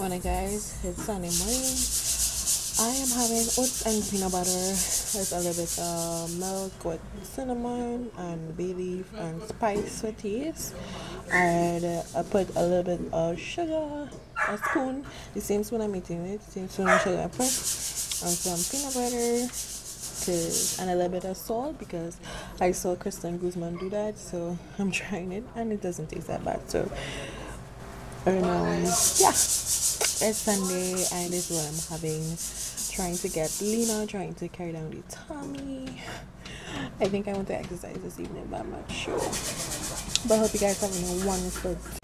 Morning guys, it's Sunday morning. I am having oats and peanut butter with a little bit of milk with cinnamon and bay leaf and spice with taste. And I put a little bit of sugar, a spoon, the same spoon I'm eating with, same spoon of sugar I put, and some peanut butter and a little bit of salt because I saw Kristen Guzman do that, so I'm trying it and it doesn't taste that bad. So yeah, it's Sunday and this is what I'm having. Trying to get leaner, trying to carry down the tummy. I think I want to exercise this evening, but I'm not sure. But I hope you guys are having a wonderful day.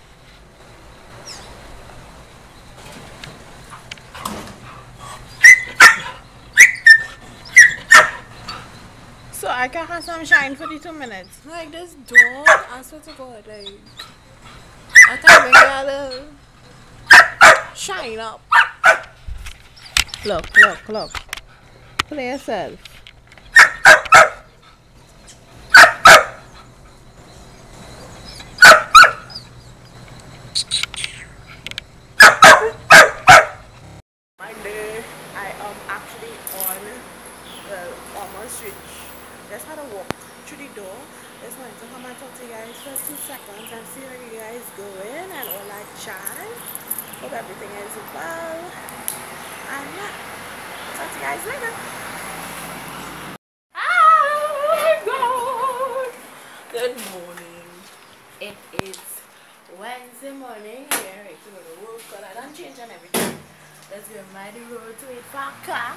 So I can have some shine for the 2 minutes. Like this dog, I swear to God, like I can't even get a little shine up. Look. Play yourself. Monday, I am actually on the almost reach. Just had a walk through the door. Just wanted to come and talk to you guys for 2 seconds and see where you guys going and all that chat. Hope everything is well. And yeah, talk to you guys later. Hi, God. Good morning. It is Wednesday morning. Here, right to go to work. But I don't change and everything. Let's go by the road to it for a car.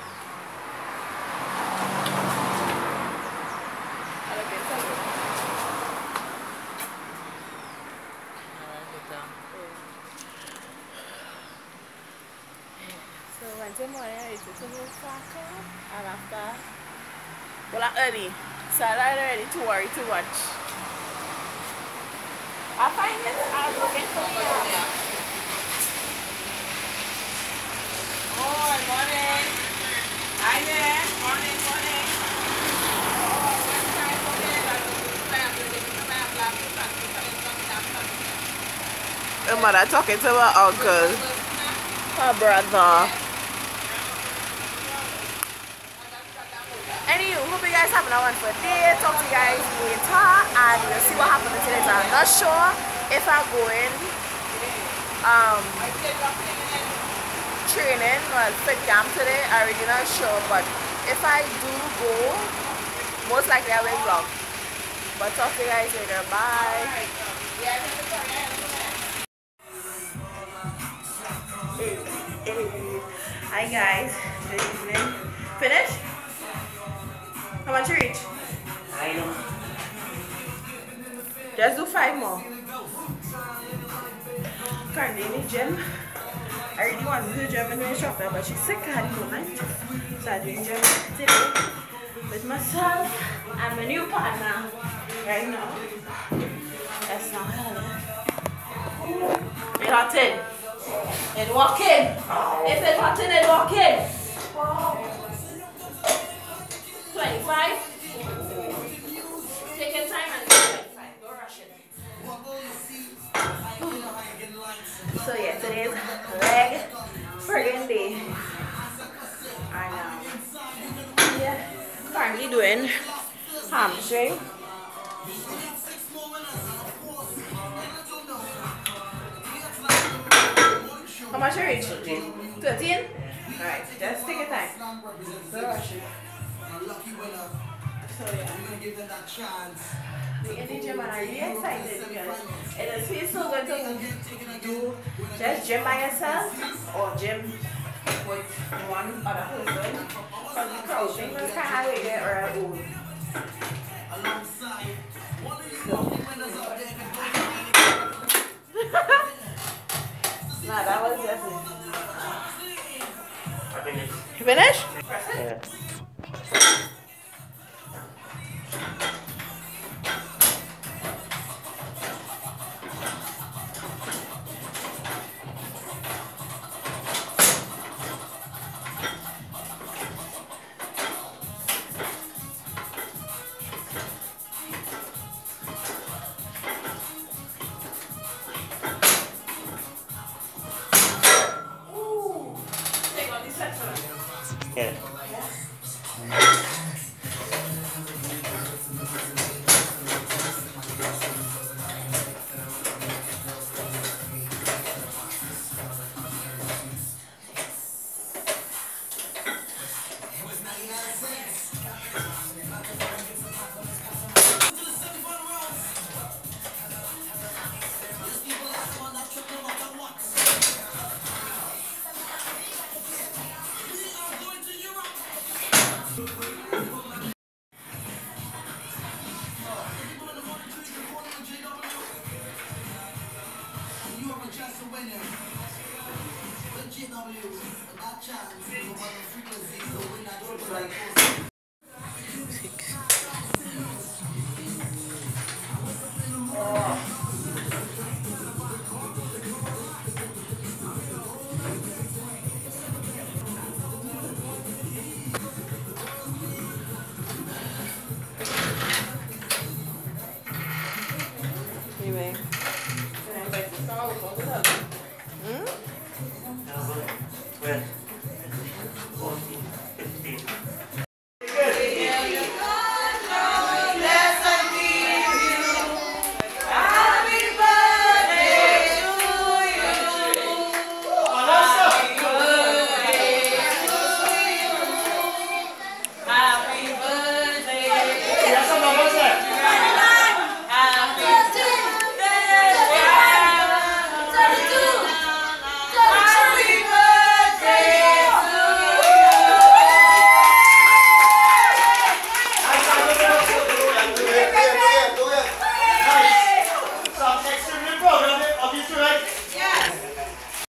So Wednesday morning I used to go soccer and after I'm early. So I'm not ready to worry too much. I find it I'm looking for you. Morning. Hi there. Morning. Her mother talking to her uncle, her brother. Anywho, hope you guys having a wonderful day. Talk to you guys later and we'll see what happens today. I'm not sure if I'm going training or fit camp today. I'm really not sure, but if I do go, most likely I will vlog. But talk to you guys later. Bye. Hi guys, good evening. Finish? How much you reach? I know. Just do 5 more. Currently in the gym. I really want to do the gym in the instructor, but she's sick at the moment. So I'm doing gym today with myself and my new partner right now. That's not her. It's hot in. It walk in. If it's hot in, it walk in. 25. Take your time and do 25. Don't rush it. So yeah, today's leg friggin' day. I know. Yeah. Currently doing hamstring. How much you reach? 13? Alright, just take your time. Don't rush it. So yeah, in the gym and I'm really excited because it just feels so good to do just gym by yourself or gym with one other person. Because the crowd thing was kind of weird or a old. Nah, that was just it. I finished. You finished? Yeah. Anyway. Hmm?